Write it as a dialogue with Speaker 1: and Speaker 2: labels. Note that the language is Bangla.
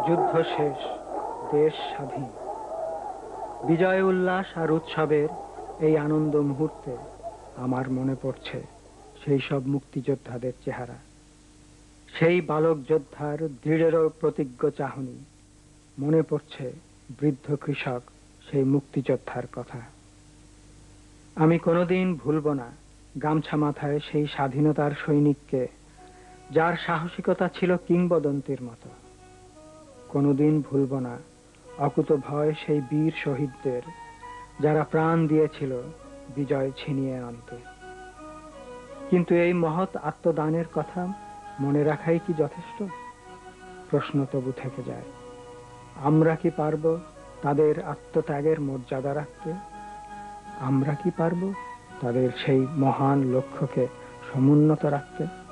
Speaker 1: যুদ্ধ শেষ, দেশ স্বাধীন। বিজয় উল্লাস আর উৎসবের এই আনন্দ মুহূর্তে আমার মনে পড়ছে সেই সব মুক্তিযোদ্ধাদের চেহারা, সেই বালক যোদ্ধার দৃঢ় প্রতিজ্ঞ চাহনি। মনে পড়ছে বৃদ্ধ কৃষক সেই মুক্তিযোদ্ধার কথা। আমি কোনোদিন ভুলব না গামছা মাথায় সেই স্বাধীনতার সৈনিককে, যার সাহসিকতা ছিল কিংবদন্তির মতো। কোনোদিন ভুলব না অকুতভয় সেই বীর শহীদদের, যারা প্রাণ দিয়েছিল বিজয় ছিনিয়ে আনতে। কিন্তু এই মহৎ আত্মদানের কথা মনে রাখাই কি যথেষ্ট? প্রশ্ন তবু থেকে যায়। আমরা কি পারব তাদের আত্মত্যাগের মর্যাদা রাখতে? আমরা কি পারব তাদের সেই মহান লক্ষ্যকে সমুন্নত রাখতে?